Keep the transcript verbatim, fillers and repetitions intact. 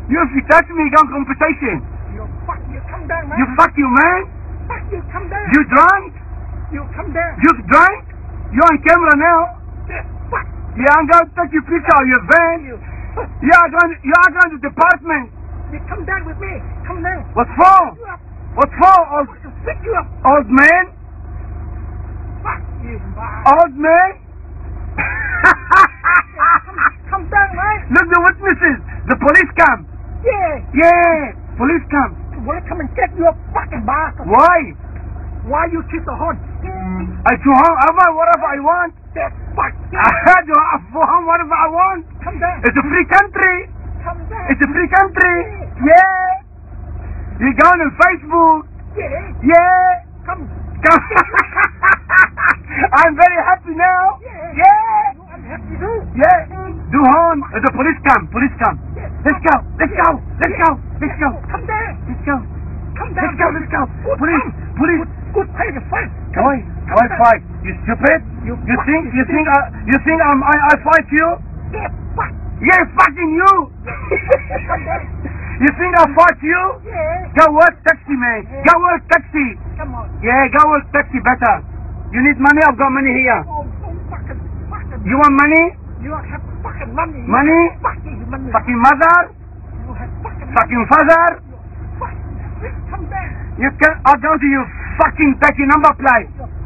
You, if you touch me, you got compensation. You fuck, you come down, man. You fuck you, man. Fuck, you come down. You drunk? You come down. You drunk? You on camera now? Yeah, fuck. Yeah, I'm going to take your picture of your van. You. You are going to, you are going to the department. You come down with me. Come down. What for? You up. What for, old, To pick you up. old man? Fuck you, man. Old man? come, come down, man. Look, the witnesses. The police come. Yeah. Yeah, police come. Wanna come and get you a fucking bastard. Why? Why you kiss the horn? I do home, whatever I want. That fuck. I do home, whatever I want. Come down. It's a free country. Come down. It's a free country. Yeah. You're going on Facebook. Yeah. Yeah. Come. Come. I'm very happy now. Yeah. Yeah. I'm happy too. Yeah. Do home. The police come. Police come. Yeah. Let's go. Let's go. Let's go. Let's go. Come down. Let's go. Come down. Let's go. Let's go. Good Police. come. Police. Good pay to fight. Come on. Come on, fight. You stupid. You You fuck. think? You think? I, you think I'm? I, I fight you? Yeah, fuck. Yeah, fucking you. Come down. You think I fight you? Yeah. Go work taxi, man. Go work taxi. Come on. Yeah, go work taxi better. You need money? I've got money here. Oh, oh, fucking, fucking. You want money? You have fucking money. Money? Fucking money. Fucking mother? You have fucking Fucking father? Fuck. Come down. You can, I'll go to you fucking taxi number plate. You